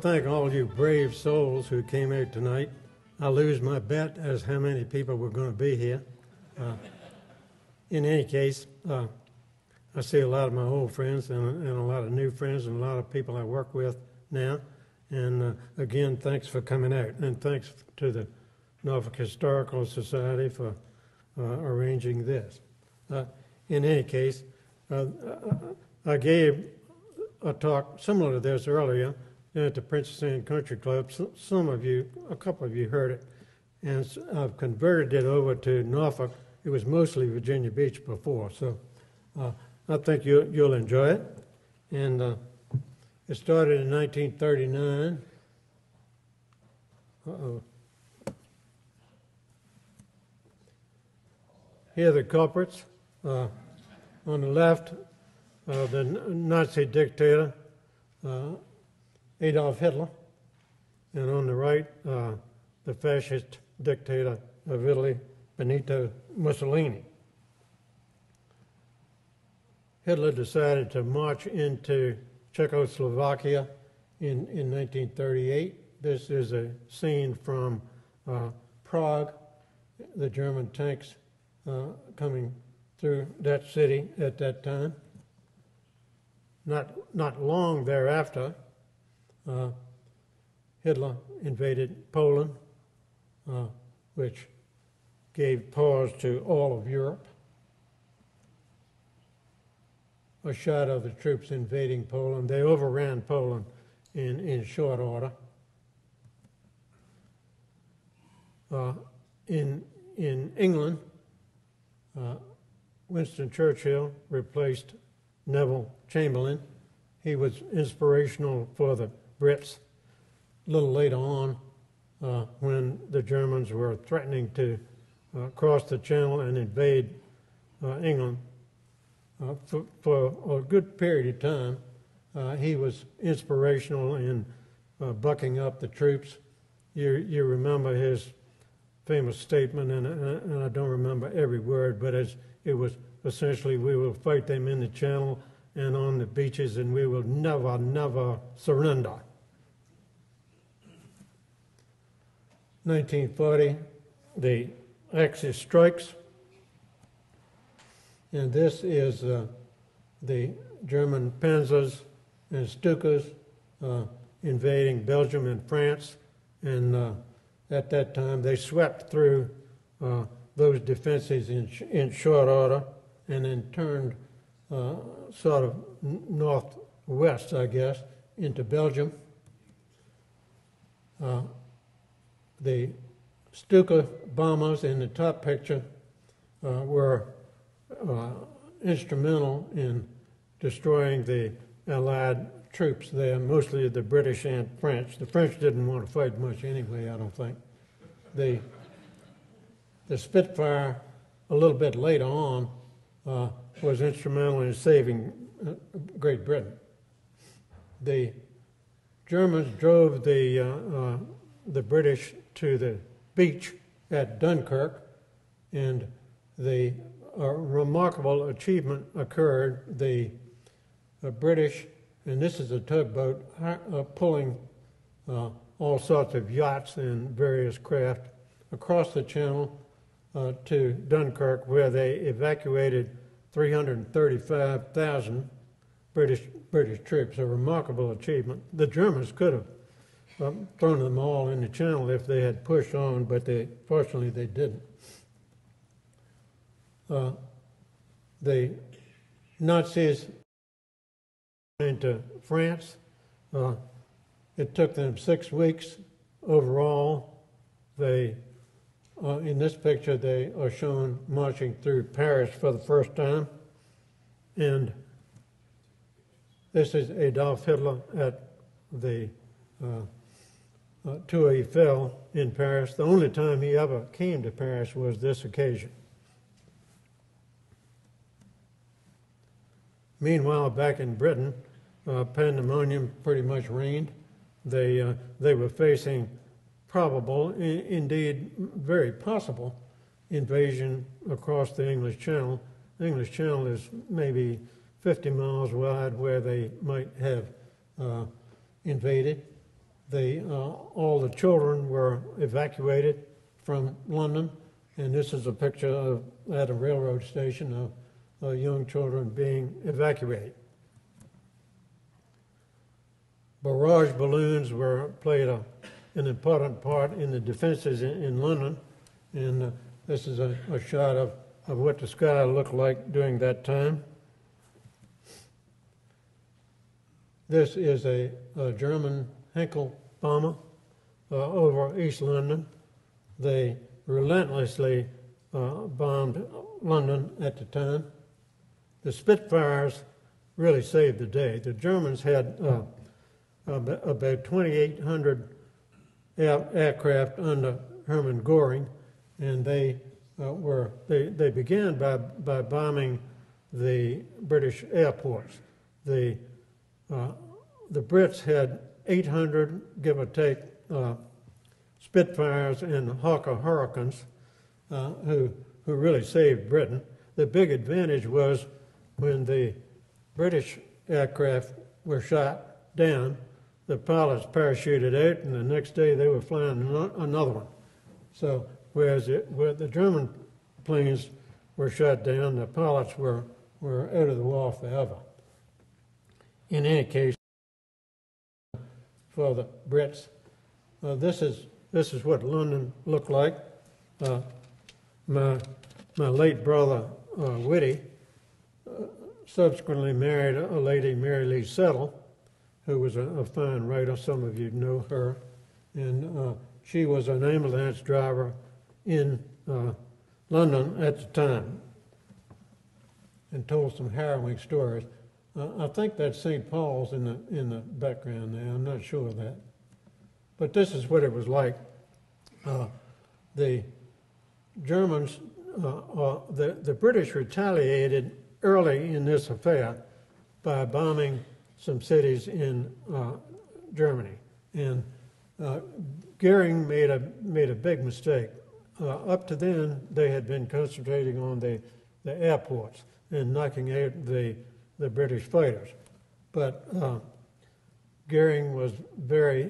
thank all you brave souls who came out tonight. I lose my bet as how many people were going to be here. In any case, I see a lot of my old friends and a lot of new friends and a lot of people I work with now. And again, thanks for coming out. And thanks to the Norfolk Historical Society for arranging this. In any case, I gave a talk similar to this earlier at the Princess Anne Country Club. Some of you, a couple of you heard it. And I've converted it over to Norfolk. It was mostly Virginia Beach before, so I think you'll enjoy it. And it started in 1939. Here are the culprits. On the left, the Nazi dictator, Adolf Hitler. And on the right, the fascist dictator of Italy, Benito Mussolini. Hitler decided to march into Czechoslovakia in 1938. This is a scene from Prague, the German tanks coming through that city at that time. Not long thereafter, Hitler invaded Poland, which gave pause to all of Europe. A shot of the troops invading Poland. They overran Poland in short order. In England, Winston Churchill replaced Neville Chamberlain. He was inspirational for the Brits. A little later on, when the Germans were threatening to cross the Channel and invade England, for a good period of time, he was inspirational in bucking up the troops. You remember his famous statement, and I don't remember every word, but it was essentially, we will fight them in the Channel and on the beaches, and we will never, never surrender. 1940, the Axis strikes. And this is the German panzers and Stukas invading Belgium and France. And at that time, they swept through those defenses in short order and then turned sort of northwest, I guess, into Belgium. The Stuka bombers in the top picture were instrumental in destroying the Allied troops there, mostly the British and French. The French didn't want to fight much anyway, I don't think. The Spitfire, a little bit later on, was instrumental in saving Great Britain. The Germans drove the British to the beach at Dunkirk, and a remarkable achievement occurred. The British, and this is a tugboat, pulling all sorts of yachts and various craft across the Channel to Dunkirk, where they evacuated 335,000 British troops, a remarkable achievement. The Germans could have thrown them all in the Channel if they had pushed on, but fortunately they didn't. The Nazis into France. It took them 6 weeks overall. They, in this picture, they are shown marching through Paris for the first time. And this is Adolf Hitler at the Tour Eiffel in Paris. The only time he ever came to Paris was this occasion. Meanwhile, back in Britain, pandemonium pretty much reigned. They were facing probable, indeed very possible, invasion across the English Channel. The English Channel is maybe 50 miles wide where they might have invaded. all the children were evacuated from London, and this is a picture at a railroad station of young children being evacuated. Barrage balloons played an important part in the defenses in London, and this is a shot of what the sky looked like during that time. This is a German Henkel bomber over East London. They relentlessly bombed London at the time. The Spitfires really saved the day. The Germans had about 2,800 aircraft under Hermann Göring, and they began by bombing the British airports. The Brits had 800, give or take, Spitfires and Hawker Hurricanes, who really saved Britain. The big advantage was when the British aircraft were shot down, the pilots parachuted out, and the next day they were flying another one. So where the German planes were shot down, the pilots were out of the war forever. In any case, for the Brits, this is what London looked like. My late brother Whitty subsequently married a lady, Mary Lee Settle, who was a fine writer. Some of you know her, and she was an ambulance driver in London at the time, and told some harrowing stories. I think that's St. Paul's in the background there. I'm not sure of that, but this is what it was like. The Germans, the British retaliated early in this affair by bombing some cities in Germany, and Goering made a big mistake. Up to then, they had been concentrating on the airports and knocking out the British fighters, but Goering was very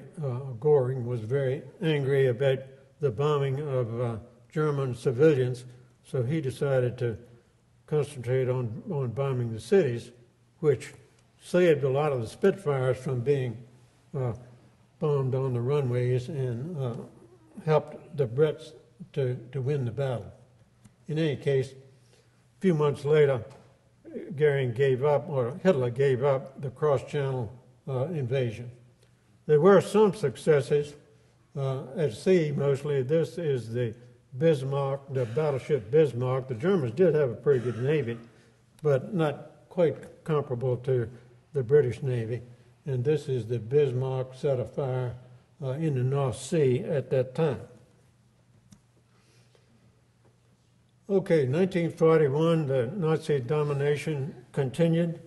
angry about the bombing of German civilians, so he decided to concentrate on bombing the cities, which saved a lot of the Spitfires from being bombed on the runways and helped the Brits to win the battle. In any case, a few months later, Goering gave up, or Hitler gave up, the cross-channel invasion. There were some successes at sea mostly. This is the Bismarck, the battleship Bismarck. The Germans did have a pretty good navy, but not quite comparable to the British Navy. And this is the Bismarck set afire in the North Sea at that time. Okay, 1941, the Nazi domination continued.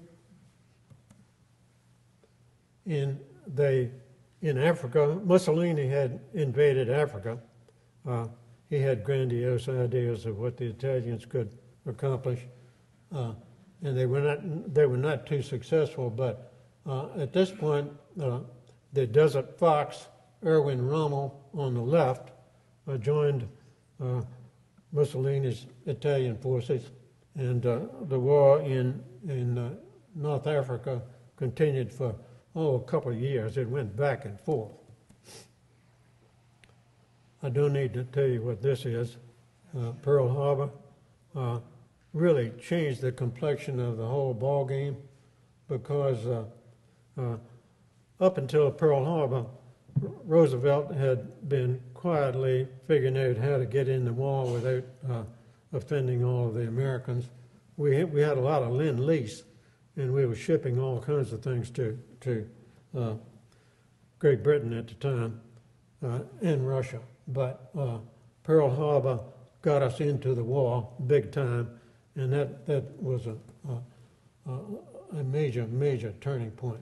In Africa, Mussolini had invaded Africa. He had grandiose ideas of what the Italians could accomplish, and they were not too successful. But at this point, the Desert Fox, Erwin Rommel on the left, joined Mussolini's Italian forces, and the war in North Africa continued for a couple of years. It went back and forth. I don't need to tell you what this is. Pearl Harbor really changed the complexion of the whole ball game, because up until Pearl Harbor, Roosevelt had been quietly figuring out how to get in the war without offending all of the Americans. We had a lot of lend-lease, and we were shipping all kinds of things to Great Britain at the time and Russia. But Pearl Harbor got us into the war big time, and that was a major turning point.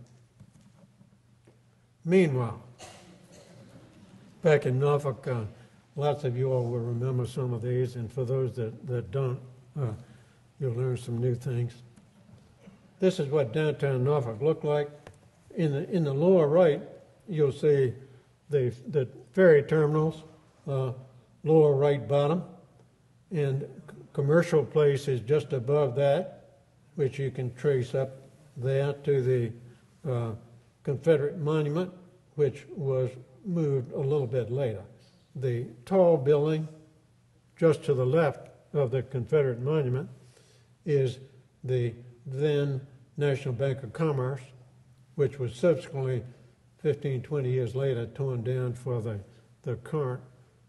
Meanwhile, back in Norfolk, lots of you all will remember some of these, and for those that don't, you'll learn some new things. This is what downtown Norfolk looked like. In the lower right, you'll see the ferry terminals, lower right bottom, and Commercial Place is just above that, which you can trace up there to the Confederate Monument, which was moved a little bit later. The tall building just to the left of the Confederate Monument is the then National Bank of Commerce, which was subsequently 15, 20 years later torn down for the current,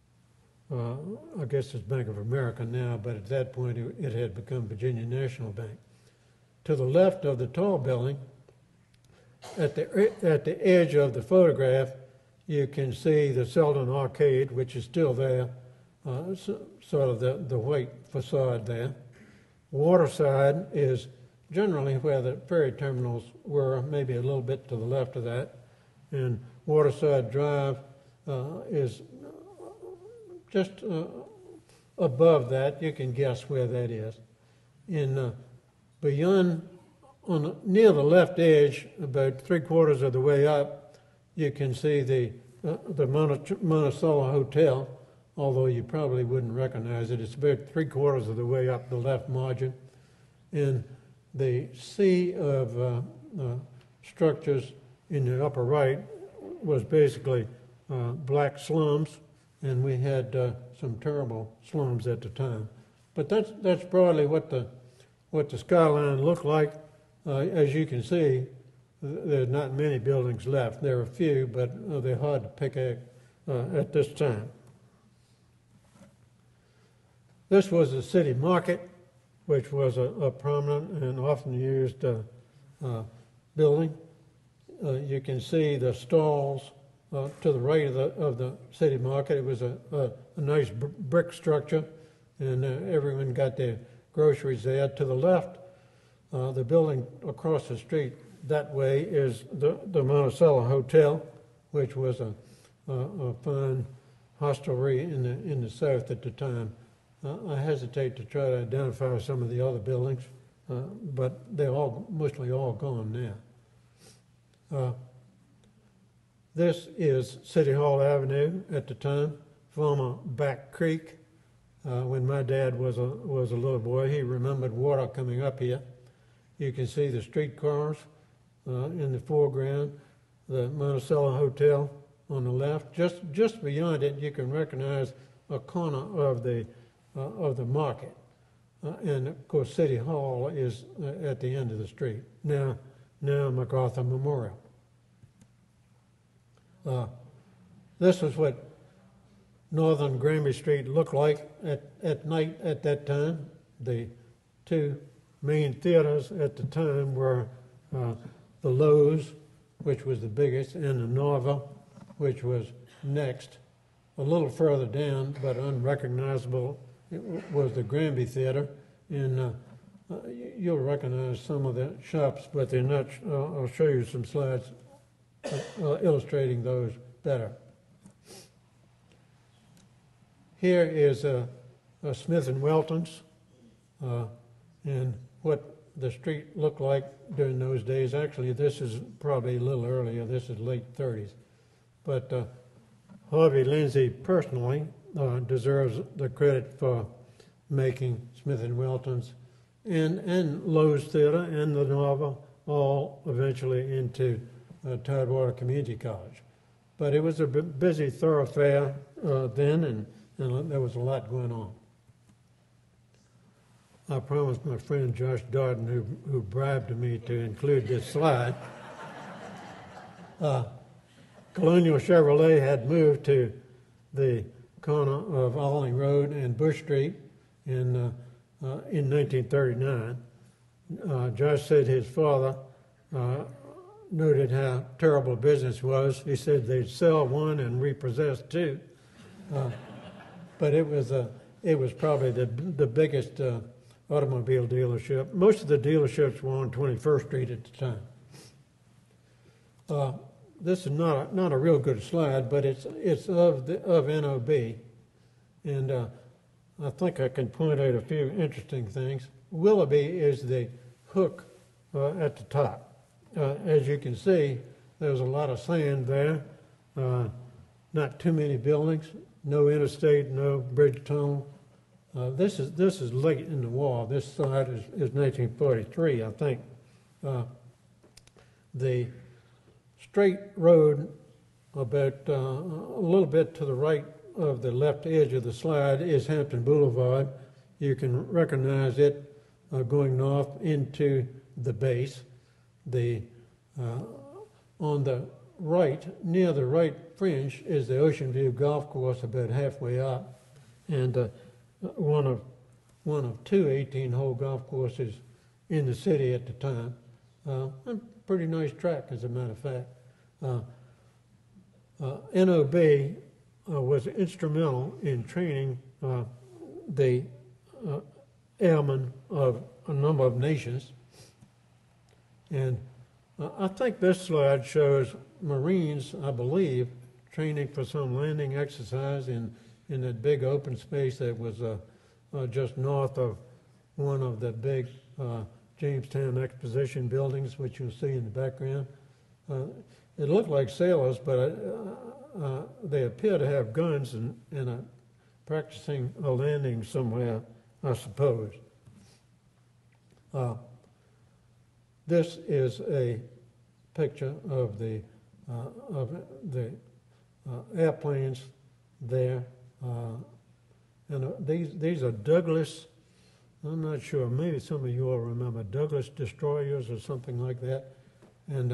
I guess it's Bank of America now, but at that point it had become Virginia National Bank. To the left of the tall building, at the edge of the photograph, you can see the Selden Arcade, which is still there, sort of the white facade there. Waterside is generally where the ferry terminals were, maybe a little bit to the left of that. And Waterside Drive is just above that. You can guess where that is. Beyond, near the left edge, about 3/4 of the way up, you can see the Monticello Hotel, although you probably wouldn't recognize it. It's about 3/4 of the way up the left margin. And the sea of structures in the upper right was basically black slums, and we had some terrible slums at the time. But that's broadly what the skyline looked like. As you can see, there are not many buildings left. There are a few, but they're hard to pick at this time. This was the city market, which was a prominent and often used building. You can see the stalls to the right of the city market. It was a nice brick structure, and everyone got their groceries there. To the left, the building across the street that way is the Monticello Hotel, which was a fine hostelry in the South at the time. I hesitate to try to identify some of the other buildings, but they're mostly all gone now. This is City Hall Avenue at the time, former Back Creek. When my dad was a little boy, he remembered water coming up here. You can see the streetcars in the foreground, the Monticello Hotel on the left. Just beyond it, you can recognize a corner of the market. And of course, City Hall is at the end of the street. Now MacArthur Memorial. This is what northern Granby Street looked like at night at that time. The two main theaters at the time were the Lowe's, which was the biggest, and the Nova, which was next. A little further down, but unrecognizable, was the Granby Theater. And you'll recognize some of the shops, but they're not. I'll show you some slides illustrating those better. Here is Smith & Welton's, and what the street looked like during those days. Actually, this is probably a little earlier. This is late 30s. But Harvey Lindsay personally deserves the credit for making Smith & Welton's and Lowe's Theater and the Nova all eventually into Tidewater Community College. But it was a busy thoroughfare then, and there was a lot going on. I promised my friend Josh Darden, who bribed me to include this slide. Colonial Chevrolet had moved to the corner of Alling Road and Bush Street in 1939. Josh said his father noted how terrible business was. He said they'd sell one and repossess two. But it was probably the biggest automobile dealership. Most of the dealerships were on 21st Street at the time. This is not a real good slide, but it's of NOB, and I think I can point out a few interesting things. Willoughby is the hook at the top. As you can see, there's a lot of sand there. not too many buildings, no interstate, no bridge tunnel. This is late in the war. This side is 1943, I think. The straight road about a little bit to the right of the left edge of the slide is Hampton Boulevard. You can recognize it going north into the base. On the right, near the right fringe, is the Ocean View Golf Course about halfway up, and one of two 18-hole golf courses in the city at the time. A pretty nice track, as a matter of fact. NOB was instrumental in training the airmen of a number of nations. And I think this slide shows Marines, I believe, training for some landing exercise in that big open space that was just north of one of the big Jamestown Exposition buildings, which you'll see in the background. It looked like sailors, but they appear to have guns and are practicing a landing somewhere, I suppose. This is a picture of the airplanes there, and these are Douglas. I'm not sure. Maybe some of you all remember Douglas destroyers or something like that, and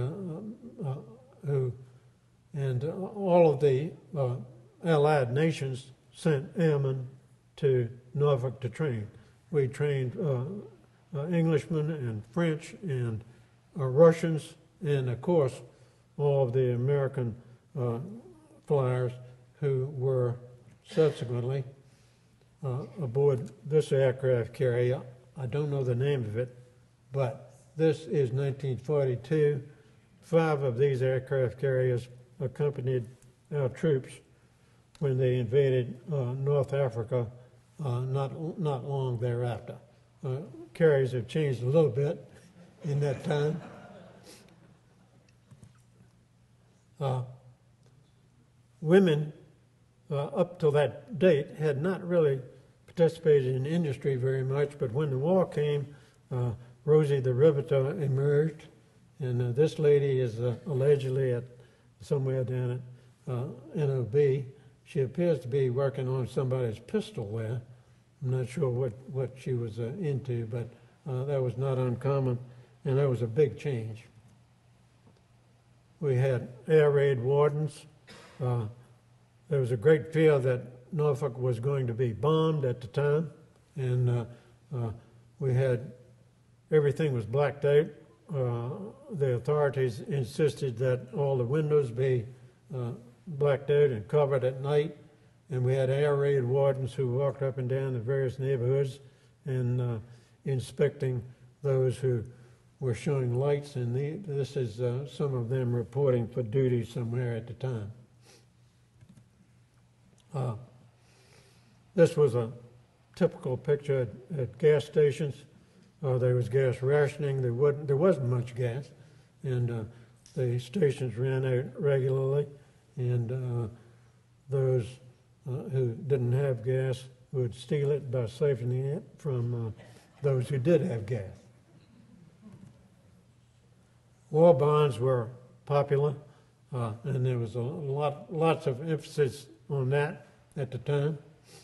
all of the Allied nations sent airmen to Norfolk to train. We trained Englishmen and French and Russians, and of course all of the American flyers who were subsequently aboard this aircraft carrier. I don't know the name of it, but this is 1942. 5 of these aircraft carriers accompanied our troops when they invaded North Africa not long thereafter. Carriers have changed a little bit in that time. Women, up till that date, had not really participated in industry very much, but when the war came, Rosie the Riveter emerged, and this lady is allegedly at somewhere down at NOB. She appears to be working on somebody's pistol there. I'm not sure what she was into, but that was not uncommon, and that was a big change. We had air raid wardens. There was a great fear that Norfolk was going to be bombed at the time, and we had everything was blacked out. The authorities insisted that all the windows be blacked out and covered at night, and we had air raid wardens who walked up and down the various neighborhoods and inspecting those who were showing lights, and this is some of them reporting for duty somewhere at the time. This was a typical picture at gas stations. There was gas rationing. There wasn't much gas, and the stations ran out regularly, and those who didn't have gas would steal it by siphoning it from those who did have gas. War bonds were popular, and there was lots of emphasis on that at the time.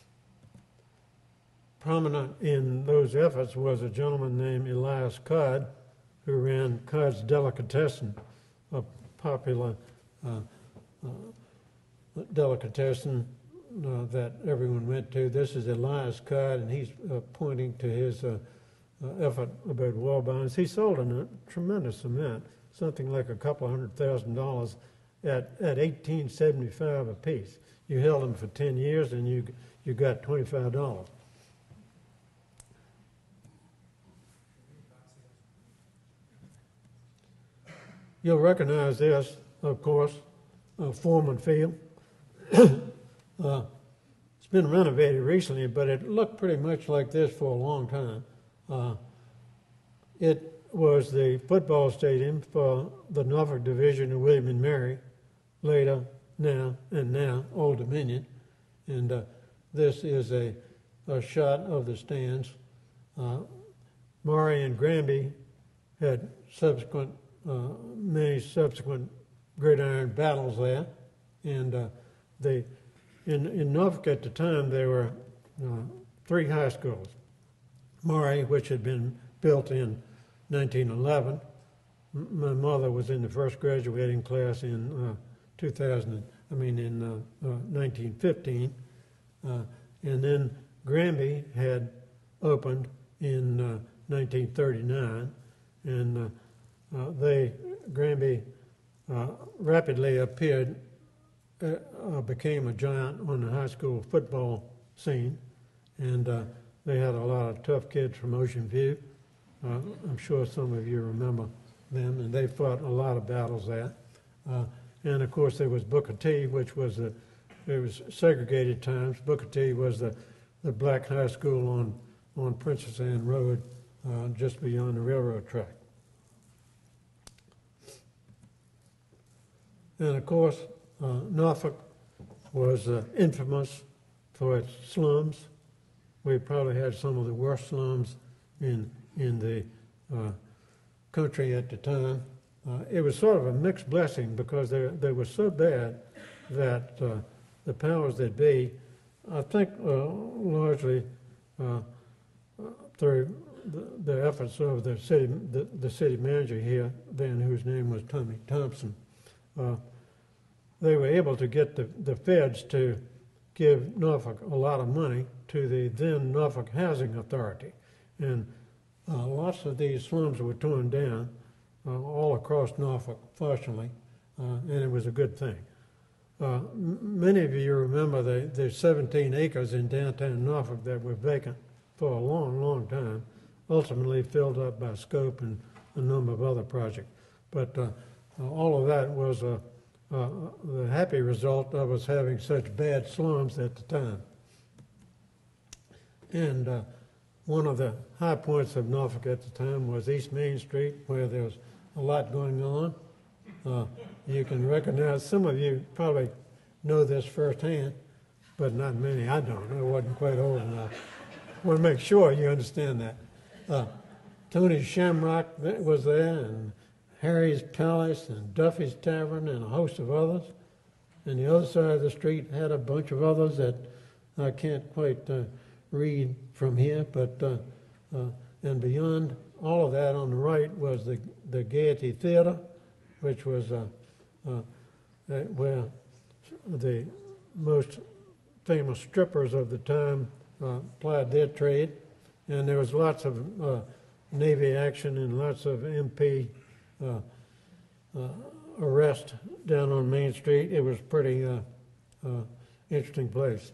Prominent in those efforts was a gentleman named Elias Codd, who ran Codd's Delicatessen, a popular delicatessen that everyone went to. This is Elias Codd, and he's pointing to his effort about war bonds. He sold a tremendous amount, something like $200,000 at $18.75 a piece. You held them for 10 years, and you got $25. You'll recognize this, of course, Foreman Field. It's been renovated recently, but it looked pretty much like this for a long time. It was the football stadium for the Norfolk Division of William and Mary, later now Old Dominion. And this is a shot of the stands. Maury and Granby had many subsequent gridiron battles there, and in Norfolk at the time there were 3 high schools. Maury, which had been built in 1911. My mother was in the first graduating class in 1915, and then Granby had opened in 1939, and Granby rapidly became a giant on the high school football scene, and they had a lot of tough kids from Ocean View. I'm sure some of you remember them, and they fought a lot of battles there. And of course there was Booker T, which was it was segregated times. Booker T was the black high school on Princess Anne Road, just beyond the railroad track. And of course, Norfolk was infamous for its slums. We probably had some of the worst slums in the country at the time. It was sort of a mixed blessing because they were so bad that the powers that be, I think largely through the efforts of the city manager here then, whose name was Tommy Thompson, they were able to get the feds to give Norfolk a lot of money to the then Norfolk Housing Authority. And lots of these slums were torn down all across Norfolk, fortunately, and it was a good thing. Many of you remember the 17 acres in downtown Norfolk that were vacant for a long, long time, ultimately filled up by Scope and a number of other projects. But all of that was the happy result of us having such bad slums at the time. And one of the high points of Norfolk at the time was East Main Street, where there was a lot going on. You can recognize, some of you probably know this firsthand, but not many. I don't. I wasn't quite old enough. I want to make sure you understand that. Tony's Shamrock was there, and Harry's Palace, and Duffy's Tavern, and a host of others. And the other side of the street had a bunch of others that I can't quite read from here, but and beyond all of that on the right was the Gaiety Theater, which was where the most famous strippers of the time plied their trade, and there was lots of Navy action and lots of MP arrest down on Main Street. It was a pretty interesting place.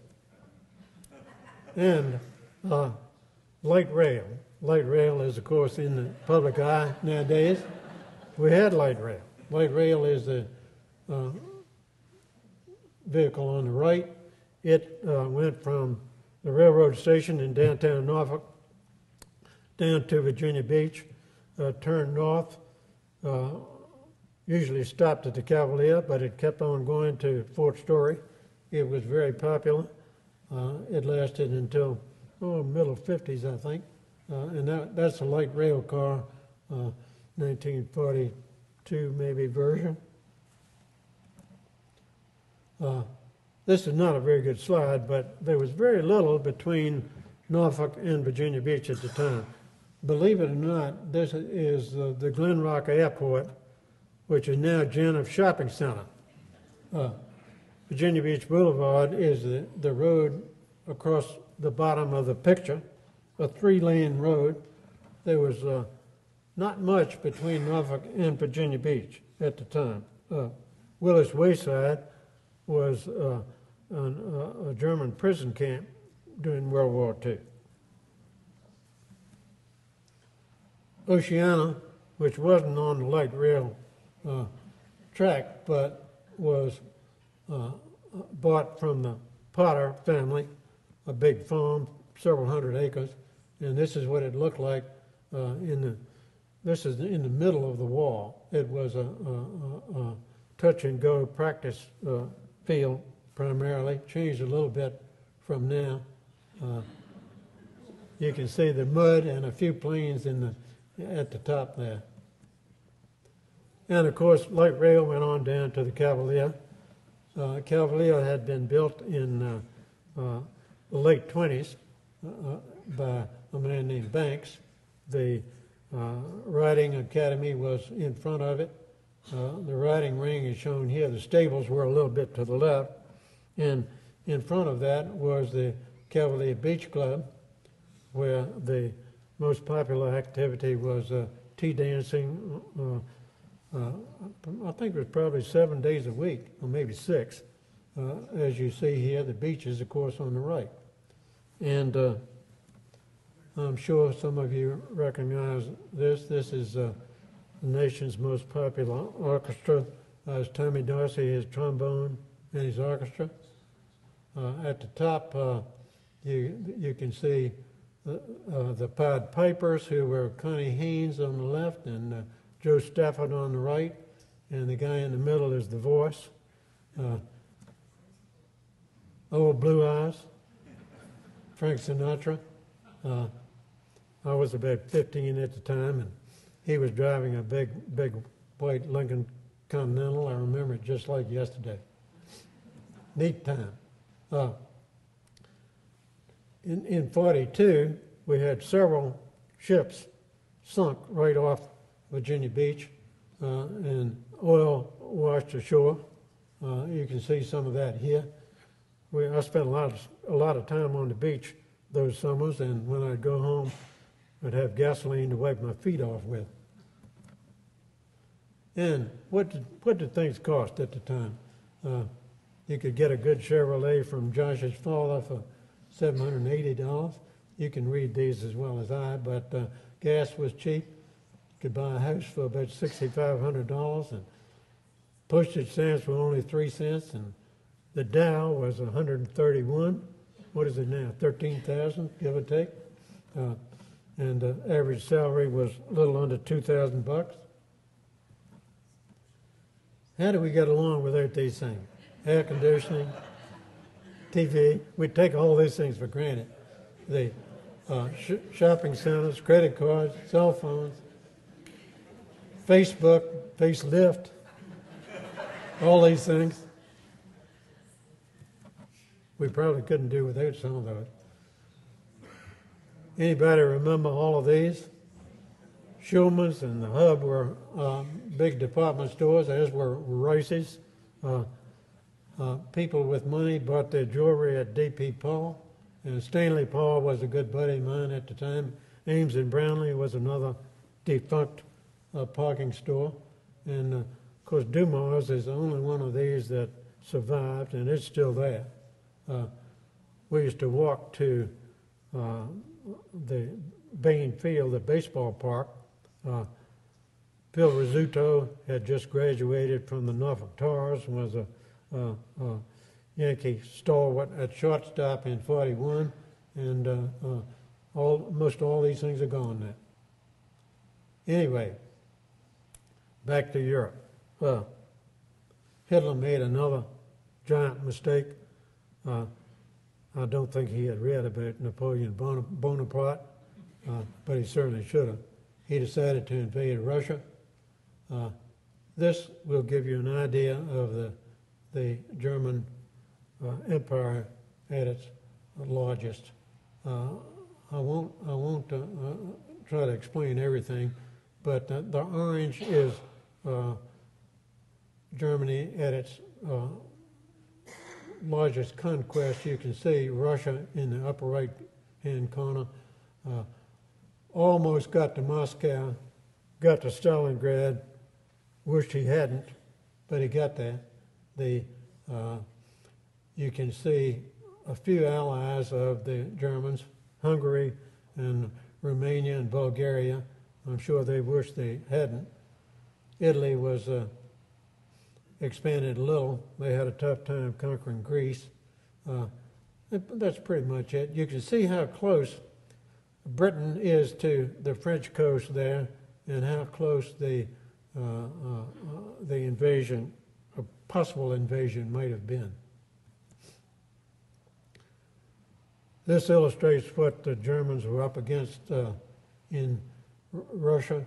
And light rail. Light rail is, of course, in the public eye nowadays. We had light rail. Light rail is the vehicle on the right. It went from the railroad station in downtown Norfolk down to Virginia Beach, turned north, usually stopped at the Cavalier, but it kept on going to Fort Story. It was very popular. It lasted until middle 50s, I think. And that's a light rail car, 1942 maybe version. This is not a very good slide, but there was very little between Norfolk and Virginia Beach at the time. Believe it or not, this is the Glen Rock Airport, which is now Janif Shopping Center. Virginia Beach Boulevard is the road across the bottom of the picture, a 3-lane road. There was not much between Norfolk and Virginia Beach at the time. Willis Wayside was a German prison camp during World War II. Oceana, which wasn't on the light rail track, but was bought from the Potter family, a big farm, several hundred acres, and this is what it looked like this is in the middle of the wall. It was a touch and go practice field primarily, changed a little bit from now. You can see the mud and a few planes at the top there. And of course, light rail went on down to the Cavalier. Cavalier had been built in the late 20s by a man named Banks. The riding academy was in front of it. The riding ring is shown here. The stables were a little bit to the left. And in front of that was the Cavalier Beach Club, where the most popular activity was tea dancing. I think it was probably 7 days a week, or maybe 6. As you see here, the beach is, of course, on the right. And I'm sure some of you recognize this. This is the nation's most popular orchestra. It's Tommy Dorsey, his trombone, and his orchestra. At the top, you can see the Pied Pipers, who were Connie Haynes on the left and Joe Stafford on the right, and the guy in the middle is the voice. Old Blue Eyes, Frank Sinatra. I was about 15 at the time, and he was driving a big white Lincoln Continental. I remember it just like yesterday. Neat time. In 42, we had several ships sunk right off Virginia Beach, and oil washed ashore. You can see some of that here. I spent a lot of time on the beach those summers, and when I'd go home, I'd have gasoline to wipe my feet off with. And what did things cost at the time? You could get a good Chevrolet from Josh's father for $780. You can read these as well as I, but gas was cheap. You could buy a house for about $6,500, and postage stamps were only 3 cents, and the Dow was 131. What is it now? 13,000, give or take. And the average salary was a little under $2,000. How do we get along without these things? Air conditioning, TV. We take all these things for granted. The shopping centers, credit cards, cell phones, Facebook, facelift, all these things. We probably couldn't do without some of those. Anybody remember all of these? Schulman's and the Hub were big department stores, as were Rice's. People with money bought their jewelry at D.P. Paul, and Stanley Paul was a good buddy of mine at the time. Ames and Brownlee was another defunct parking store, and of course Dumas is the only one of these that survived, and it's still there. We used to walk to the Bain Field, the baseball park. Phil Rizzuto had just graduated from the Norfolk Tars and was a Yankee stalwart at shortstop in 41, and most all these things are gone now. Anyway, back to Europe. Hitler made another giant mistake. I don't think he had read about Napoleon Bonaparte, but he certainly should have. He decided to invade Russia. This will give you an idea of the German empire at its largest. I won't try to explain everything, but the orange is Germany at its largest conquest. You can see Russia in the upper right-hand corner. Almost got to Moscow, got to Stalingrad, wished he hadn't, but he got there. You can see a few allies of the Germans, Hungary and Romania and Bulgaria. I'm sure they wished they hadn't. Italy was expanded a little. They had a tough time conquering Greece. That's pretty much it. You can see how close Britain is to the French coast there, and how close the invasion a possible invasion might have been. This illustrates what the Germans were up against in Russia.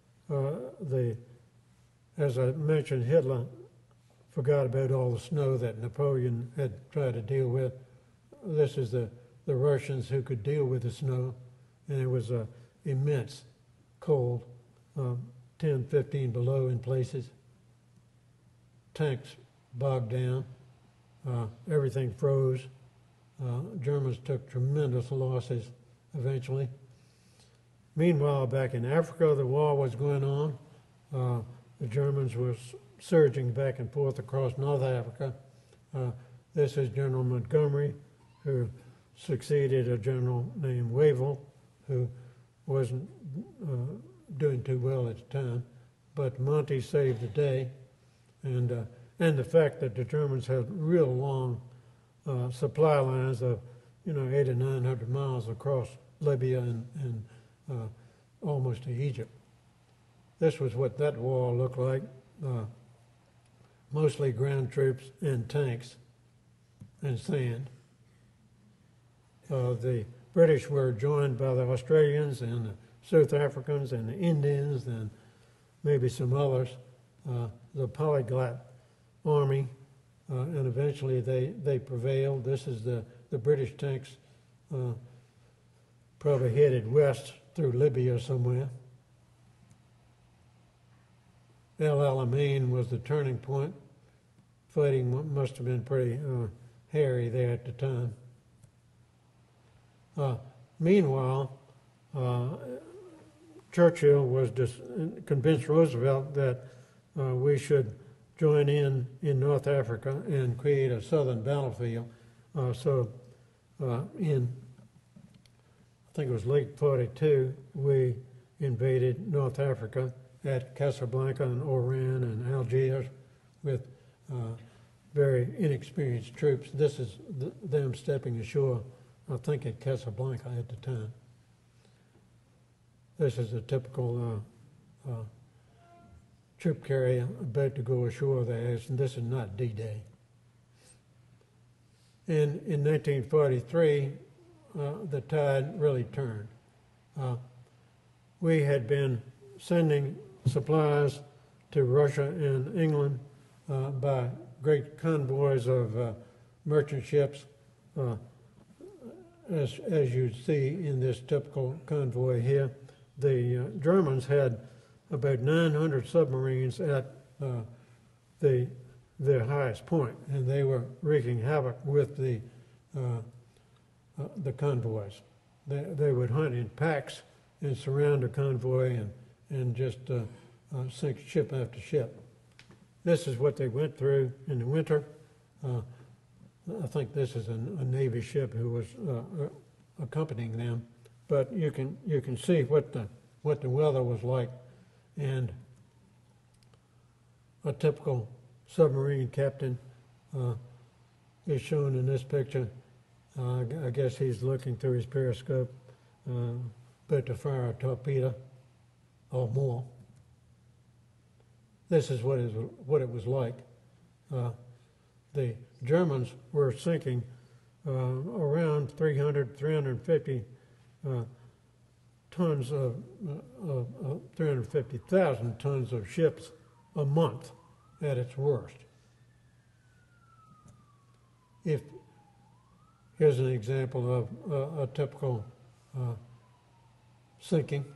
As I mentioned, Hitler forgot about all the snow that Napoleon had tried to deal with. This is the Russians who could deal with the snow, and it was immense cold, 10, 15 below in places. Tanks bogged down, everything froze. Germans took tremendous losses eventually. Meanwhile, back in Africa, the war was going on. The Germans were surging back and forth across North Africa. This is General Montgomery, who succeeded a general named Wavell, who wasn't doing too well at the time. But Monty saved the day, and the fact that the Germans had real long supply lines of 800 or 900 miles across Libya and almost to Egypt. This was what that war looked like, mostly ground troops and tanks and sand. The British were joined by the Australians and the South Africans and the Indians and maybe some others, the polyglot army, and eventually they prevailed. This is the British tanks probably headed west through Libya somewhere. El Alamein was the turning point. Fighting must have been pretty hairy there at the time. Meanwhile, Churchill was convinced Roosevelt that we should join in North Africa and create a southern battlefield. So in, I think it was late 42, we invaded North Africa at Casablanca and Oran and Algiers with very inexperienced troops. This is them stepping ashore, I think at Casablanca at the time. This is a typical troop carrier about to go ashore there, and this is not D-Day. And in 1943, the tide really turned. We had been sending supplies to Russia and England by great convoys of merchant ships, as you see in this typical convoy here. The Germans had about 900 submarines at their highest point, and they were wreaking havoc with the convoys. They would hunt in packs and surround a convoy and just sink ship after ship. This is what they went through in the winter. I think this is a Navy ship who was accompanying them, but you can see what the weather was like, and a typical submarine captain is shown in this picture. I guess he's looking through his periscope, about to fire a torpedo or more. This is what it was like. The Germans were sinking around 350 tons of 350,000 tons of ships a month at its worst. Here's an example of a typical sinking.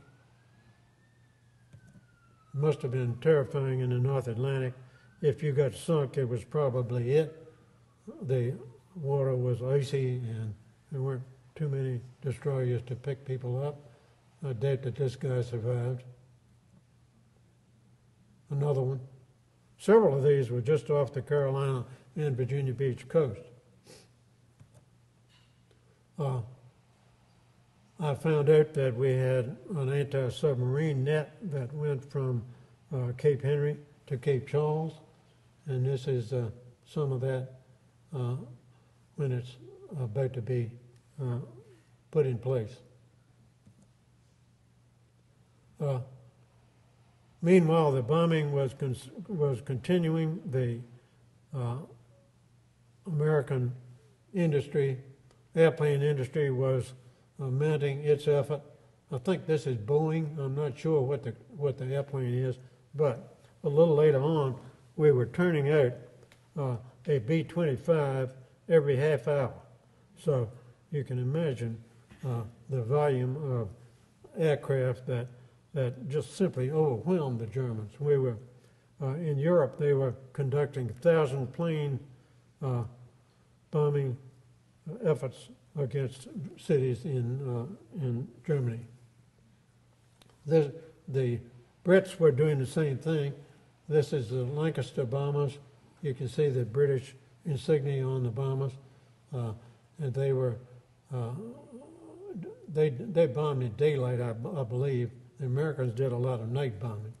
It must have been terrifying in the North Atlantic. If you got sunk, it was probably it. The water was icy and there weren't too many destroyers to pick people up. I doubt that this guy survived. Another one. Several of these were just off the Carolina and Virginia Beach coast. I found out that we had an anti-submarine net that went from Cape Henry to Cape Charles, and this is some of that when it's about to be put in place. Meanwhile, the bombing was continuing. The American industry, airplane industry, was mounting its effort. I think this is Boeing. I'm not sure what the airplane is, but a little later on, we were turning out a B-25 every half hour. So you can imagine the volume of aircraft that just simply overwhelmed the Germans. We were in Europe. They were conducting 1,000 plane bombing efforts against cities in Germany. The Brits were doing the same thing. This is the Lancaster bombers. You can see the British insignia on the bombers, and they were they bombed in daylight, I believe. The Americans did a lot of night bombing.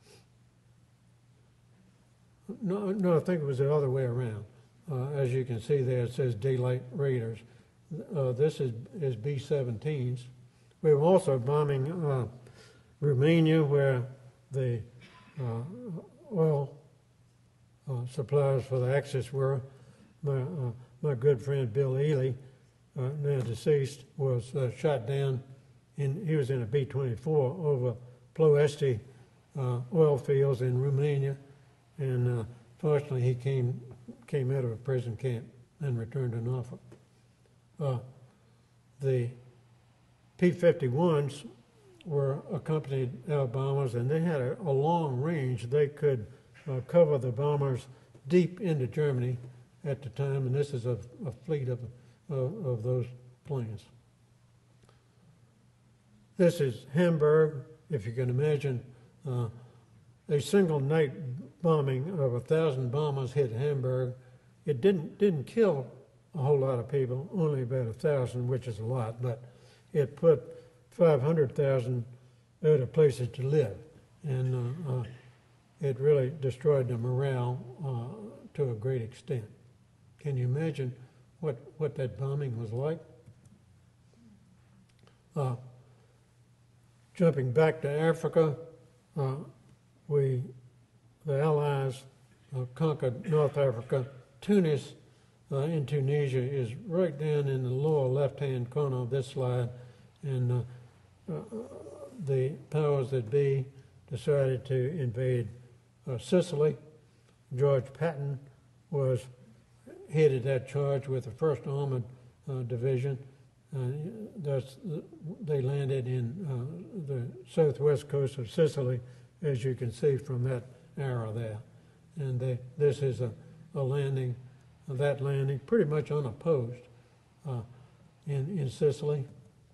No, I think it was the other way around. As you can see there, it says daylight raiders. This is B-17s. We were also bombing Romania, where the oil suppliers for the Axis were. My good friend Bill Ely, now deceased, was shot down. He was in a B-24 over Ploiești oil fields in Romania, and fortunately he came out of a prison camp and returned to Norfolk. The P-51s were accompanied our bombers, and they had a long range. They could cover the bombers deep into Germany at the time, and this is a fleet of those planes. This is Hamburg. If you can imagine, a single night bombing of 1,000 bombers hit Hamburg. It didn't kill a whole lot of people, only about 1,000, which is a lot, but it put 500,000 out of places to live, and it really destroyed the morale to a great extent. Can you imagine what that bombing was like? Jumping back to Africa, the Allies conquered North Africa. Tunis in Tunisia is right down in the lower left-hand corner of this slide, and the powers that be decided to invade Sicily. George Patton headed that charge with the 1st Armored Division. They landed in the southwest coast of Sicily, as you can see from that arrow there. And this is a landing, that landing, pretty much unopposed in Sicily.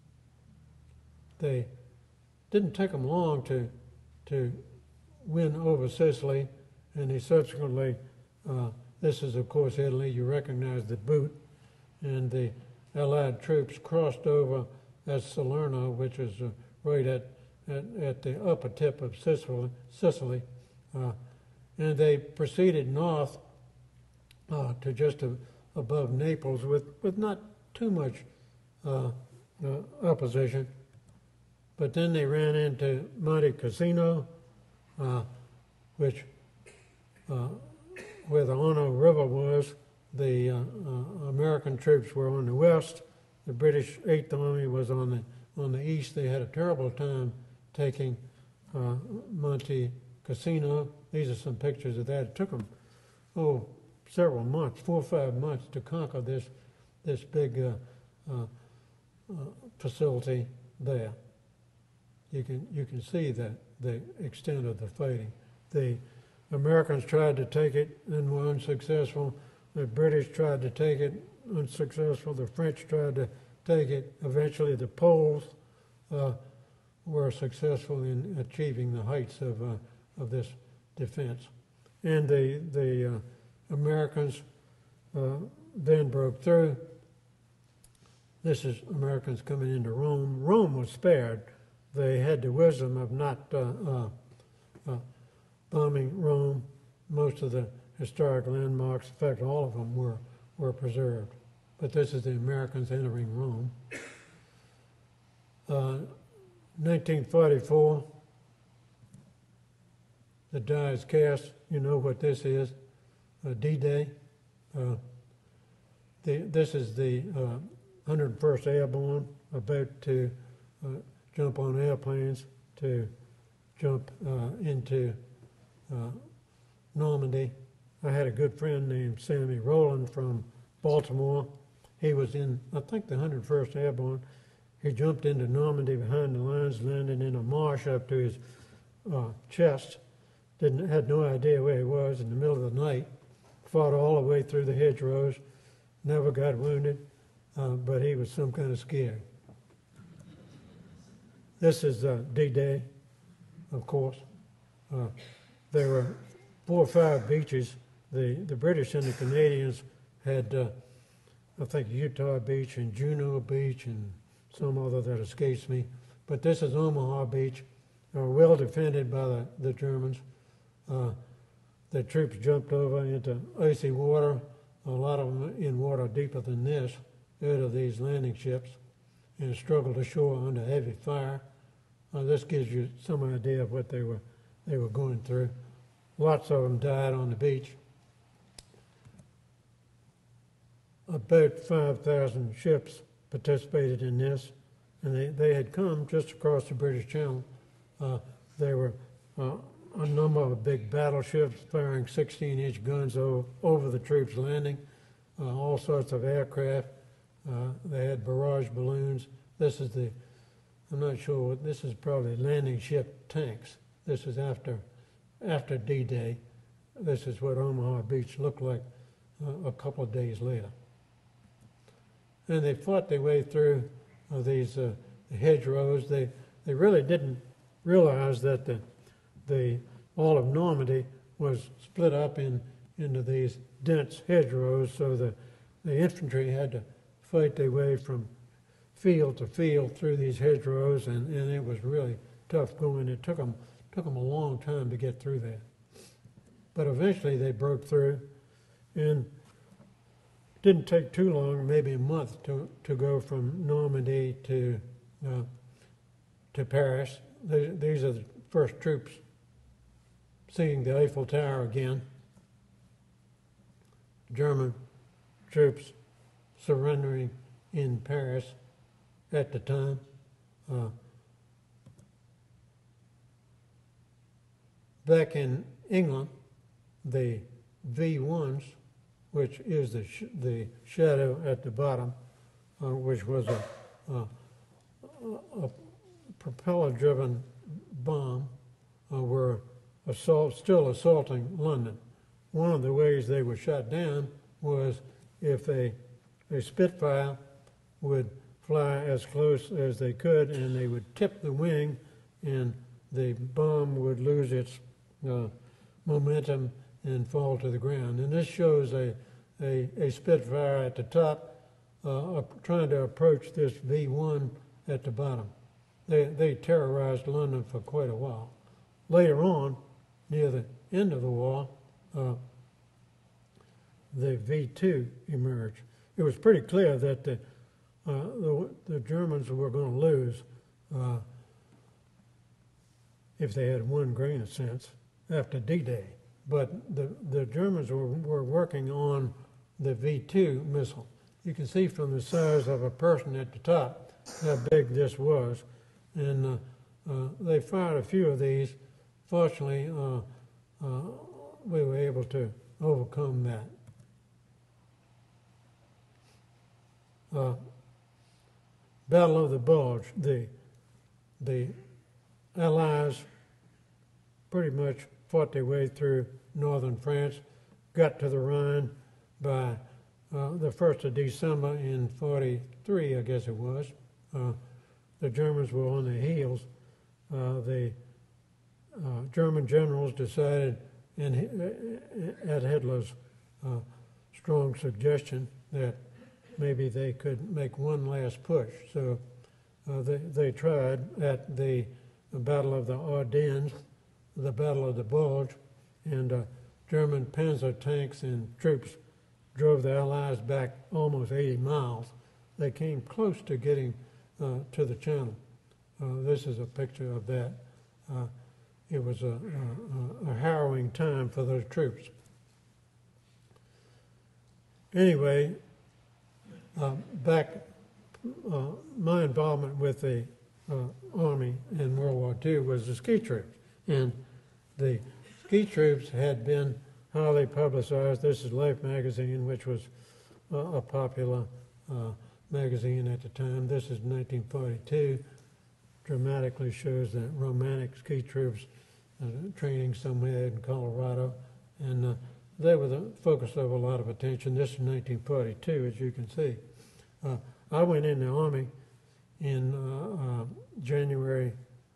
They didn't take them long to win over Sicily, and they subsequently, this is of course Italy, you recognize the boot, and the Allied troops crossed over at Salerno, which is right at the upper tip of Sicily, and they proceeded north to just above Naples with not too much opposition. But then they ran into Monte Cassino, which where the Arno River was. The American troops were on the west. The British 8th Army was on the east. They had a terrible time taking Monte Cassino. These are some pictures of that. It took them several months, 4 or 5 months, to conquer this big facility there. You can see that the extent of the fighting. The Americans tried to take it and were unsuccessful. The British tried to take it, unsuccessful. The French tried to take it. Eventually, the Poles were successful in achieving the heights of this defense. And the Americans then broke through. This is Americans coming into Rome. Rome was spared. They had the wisdom of not bombing Rome. Most of the historic landmarks, in fact, all of them were preserved. But this is the Americans entering Rome. 1944, the die is cast. You know what this is. D-Day. This is the 101st Airborne about to jump on airplanes to jump into Normandy. I had a good friend named Sammy Rowland from Baltimore. He was in, I think, the 101st Airborne. He jumped into Normandy behind the lines, landed in a marsh up to his chest. Had no idea where he was in the middle of the night. Fought all the way through the hedgerows. Never got wounded, but he was some kind of scared. This is D-Day, of course. There were 4 or 5 beaches. The British and the Canadians had, I think, Utah Beach and Juneau Beach and some other that escapes me. But this is Omaha Beach, well defended by the Germans. The troops jumped over into icy water, a lot of them in water deeper than this, out of these landing ships, and struggled ashore under heavy fire. This gives you some idea of what they were going through. Lots of them died on the beach. About 5,000 ships participated in this, and they had come just across the British Channel. There were a number of big battleships firing 16-inch guns over the troops landing, all sorts of aircraft. They had barrage balloons. This is I'm not sure what, this is probably landing ship tanks. This is after D-Day. This is what Omaha Beach looked like a couple of days later. And they fought their way through these hedgerows. They really didn't realize that all of Normandy was split up into these dense hedgerows, so the infantry had to fight their way from field to field through these hedgerows, and it was really tough going. It took them a long time to get through there. But eventually they broke through, and it didn't take too long, maybe a month, to go from Normandy to Paris. These are the first troops seeing the Eiffel Tower again. German troops surrendering in Paris at the time. Back in England, the V1s, which is the shadow at the bottom, which was a propeller-driven bomb, were still assaulting London. One of the ways they were shot down was if a Spitfire would fly as close as they could, and they would tip the wing, and the bomb would lose its momentum and fall to the ground. And this shows a Spitfire at the top trying to approach this V1 at the bottom. They terrorized London for quite a while. Later on, near the end of the war, the V2 emerged. It was pretty clear that the Germans were going to lose if they had one grain of sense after D-Day. But the Germans were working on the V2 missile. You can see from the size of a person at the top how big this was. And they fired a few of these. Fortunately, we were able to overcome that. Battle of the Bulge. The Allies pretty much fought their way through northern France, got to the Rhine by the 1st of December in 43, I guess it was. The Germans were on their heels. The German generals decided, at Hitler's strong suggestion, that maybe they could make one last push. So they tried at the Battle of the Ardennes, the Battle of the Bulge, and German panzer tanks and troops drove the Allies back almost 80 miles. They came close to getting to the Channel. This is a picture of that. It was a harrowing time for those troops. Anyway, back, my involvement with the Army in World War II was the ski troops. And the ski troops had been highly publicized. This is Life magazine, which was a popular magazine at the time. This is 1942. Dramatically shows the romantic ski troops training somewhere in Colorado. And they were the focus of a lot of attention. This is 1942, as you can see. I went in the Army in January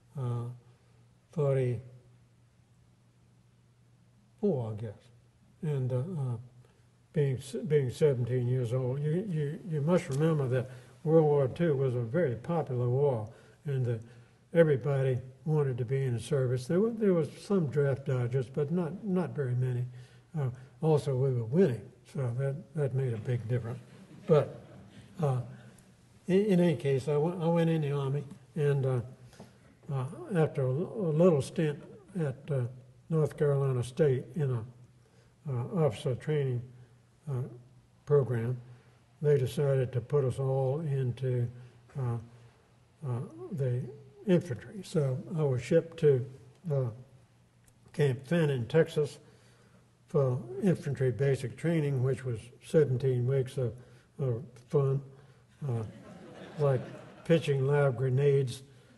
44, I guess. And being 17 years old, you must remember that World War II was a very popular war, and everybody wanted to be in the service. There was some draft dodgers, but not very many. Also, we were winning, so that made a big difference. But in any case, I went in the Army, and after a little stint at North Carolina State in a officer training program, they decided to put us all into the infantry. So I was shipped to Camp Fannin, Texas, for infantry basic training, which was 17 weeks of fun, like pitching live grenades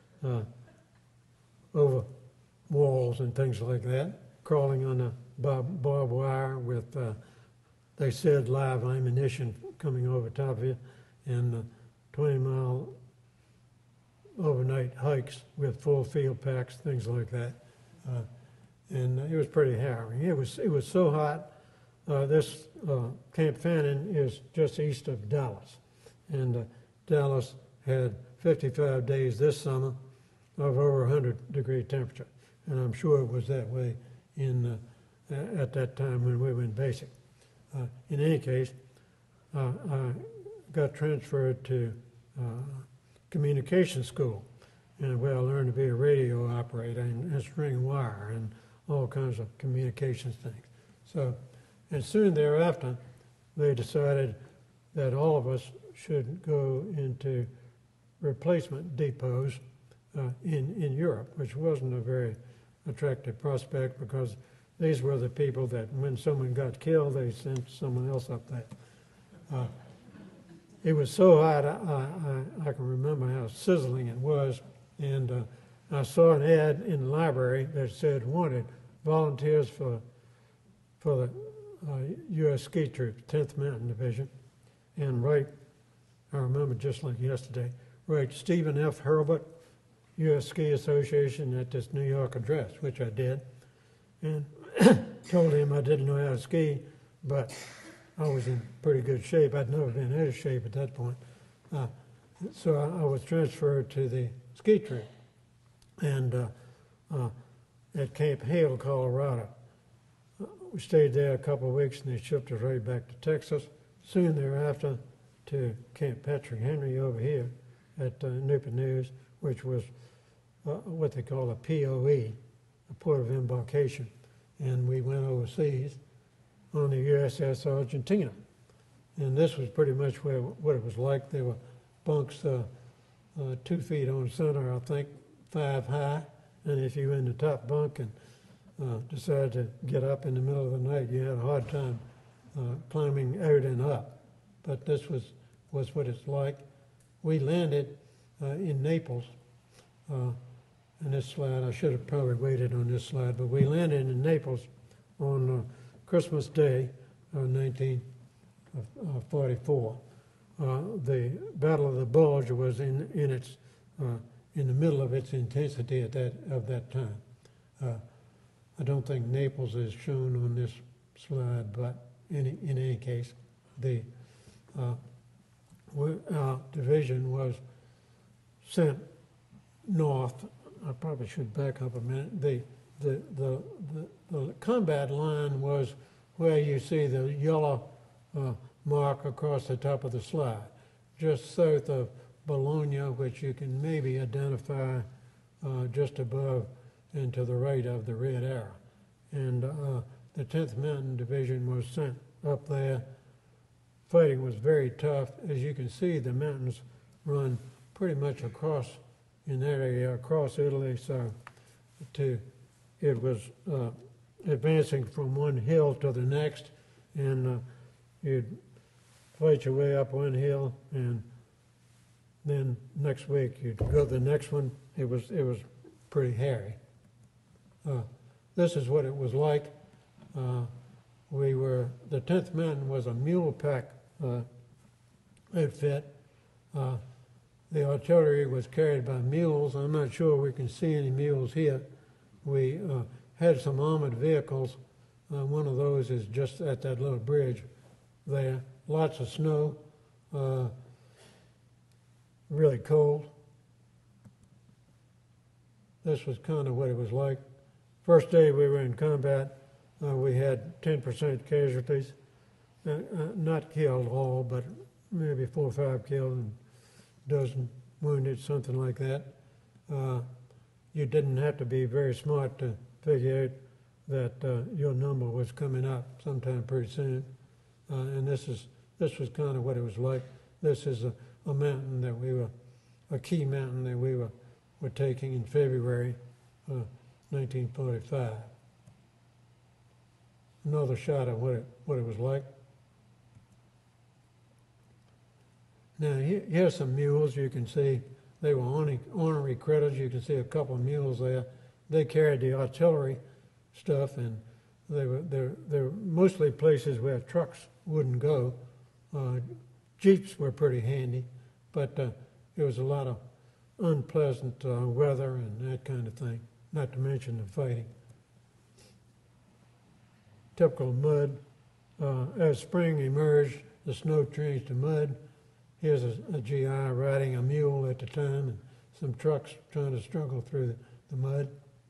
over walls and things like that, crawling on the barbed wire with, they said, live ammunition coming over top of you, and 20-mile overnight hikes with full field packs, things like that. And it was pretty harrowing. It was so hot. This Camp Fannin is just east of Dallas, and Dallas had 55 days this summer of over 100-degree temperature, and I'm sure it was that way at that time when we were in basic. In any case, I got transferred to communication school, and where I learned to be a radio operator and string wire and all kinds of communications things. So, and soon thereafter, they decided that all of us should go into replacement depots in Europe, which wasn't a very attractive prospect because these were the people that when someone got killed, they sent someone else up there. It was so hot, I can remember how sizzling it was, and I saw an ad in the library that said, wanted volunteers for the U.S. Ski Troops, 10th Mountain Division, and I remember just like yesterday, write Stephen F. Hurlbut, U.S. Ski Association, at this New York address, which I did, and told him I didn't know how to ski, but I was in pretty good shape. I'd never been out of shape at that point. So I was transferred to the ski troop, and at Camp Hale, Colorado. We stayed there a couple of weeks, and they shipped us right back to Texas. Soon thereafter, to Camp Patrick Henry over here at Newport News, which was what they call a POE, a port of embarkation. And we went overseas on the USS Argentina. And this was pretty much what it was like. There were bunks 2 feet on center, I think, 5 high. And if you were in the top bunk and decided to get up in the middle of the night, you had a hard time climbing out and up. But this was what it's like. We landed in Naples. And this slide, I should have probably waited on this slide, but we landed in Naples on Christmas Day, 1944. The Battle of the Bulge was in the middle of its intensity at that time. I don't think Naples is shown on this slide, but in any case, our division was sent north. I probably should back up a minute. The combat line was where you see the yellow mark across the top of the slide, just south of Bologna, which you can maybe identify just above and to the right of the red arrow. And the 10th Mountain Division was sent up there fighting was very tough. As you can see, the mountains run pretty much across in that area, across Italy. So it was advancing from one hill to the next, and you'd fight your way up one hill, and then next week you'd go to the next one. It was pretty hairy. This is what it was like. The 10th Mountain was a mule pack outfit. The artillery was carried by mules. I'm not sure we can see any mules here. We had some armored vehicles. One of those is just at that little bridge there. Lots of snow, really cold. This was kind of what it was like. First day we were in combat, we had 10% casualties. Not killed all, but maybe 4 or 5 killed and a dozen wounded, something like that. You didn't have to be very smart to figure out that your number was coming up sometime pretty soon. And this was kind of what it was like. This is a mountain that a key mountain that we were taking in February 1945. Another shot of what it was like. Now here's some mules. You can see they were ornery critters. You can see a couple of mules there. They carried the artillery stuff, and they're mostly places where trucks wouldn't go. Jeeps were pretty handy, but there was a lot of unpleasant weather and that kind of thing, not to mention the fighting. Typical mud. As spring emerged, the snow changed to mud. Here's a GI riding a mule at the time, and some trucks trying to struggle through the mud.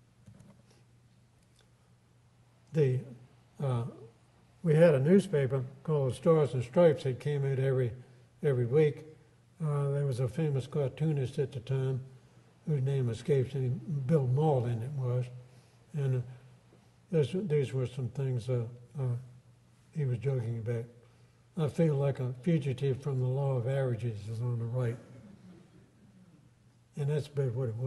We had a newspaper called Stars and Stripes that came out every week. There was a famous cartoonist at the time whose name escapes me. Bill Malden it was, and these were some things he was joking about. I feel like a fugitive from the law of averages is on the right, and that's about what it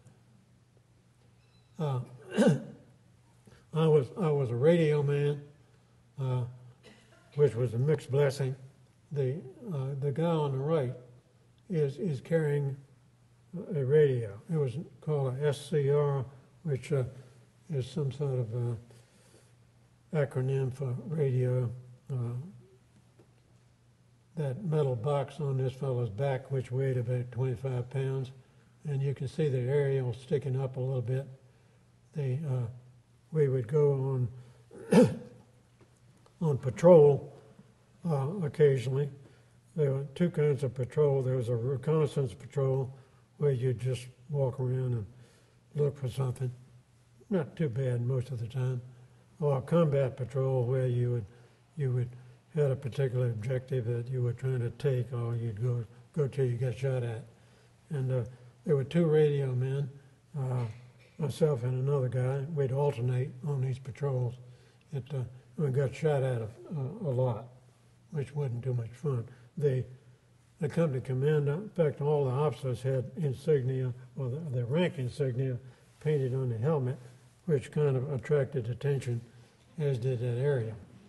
was. I was a radio man, which was a mixed blessing. The guy on the right is carrying a radio. It was called a SCR, which is some sort of acronym for radio. That metal box on this fellow's back, which weighed about 25 pounds, and you can see the aerial sticking up a little bit. We would go on patrol occasionally. There were two kinds of patrol. There was a reconnaissance patrol where you'd just walk around and look for something. Not too bad most of the time. Or a combat patrol where you would had a particular objective that you were trying to take, or you'd go till you got shot at. And there were two radio men, myself and another guy. We'd alternate on these patrols. We got shot at a lot, which wasn't too much fun. The company commander, in fact, all the officers had insignia, or the rank insignia, painted on the helmet, which kind of attracted attention, as did that area.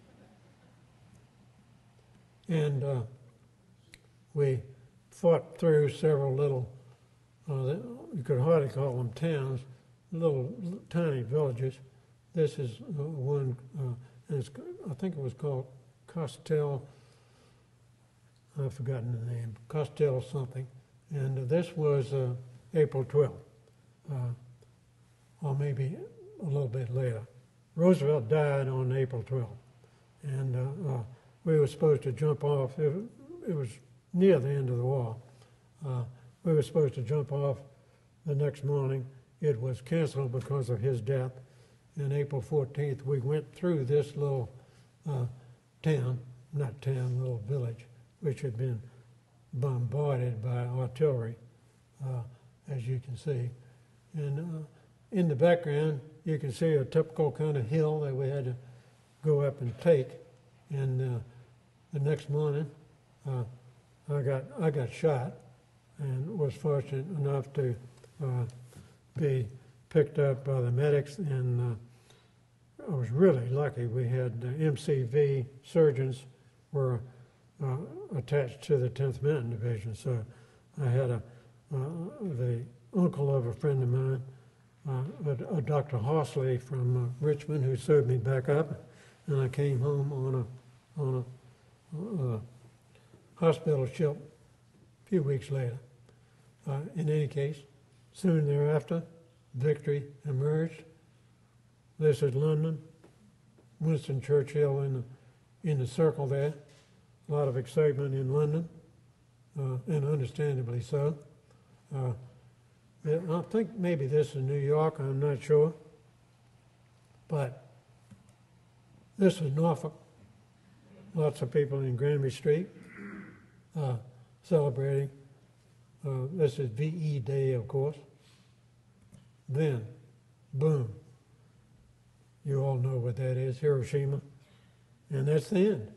And we fought through several little, you could hardly call them towns, little tiny villages. This is one, I think it was called Castel, I've forgotten the name, Castel something. And this was April 12th, or maybe a little bit later. Roosevelt died on April 12th. And we were supposed to jump off. It was near the end of the war. We were supposed to jump off the next morning. It was canceled because of his death. And April 14th, we went through this little little village, which had been bombarded by artillery, as you can see. And in the background, you can see a typical kind of hill that we had to go up and take. And the next morning, I got shot and was fortunate enough to be picked up by the medics, and I was really lucky. We had MCV surgeons were attached to the 10th Mountain Division, so I had the uncle of a friend of mine, a Dr. Horsley from Richmond, who sewed me back up, and I came home on a hospital ship a few weeks later. In any case, soon thereafter, victory emerged. This is London, Winston Churchill in the circle there. A lot of excitement in London, and understandably so. I think maybe this is New York, I'm not sure. But this is Norfolk. Lots of people in Granby Street celebrating. This is VE Day, of course. Then, boom. You all know what that is, Hiroshima. And that's the end.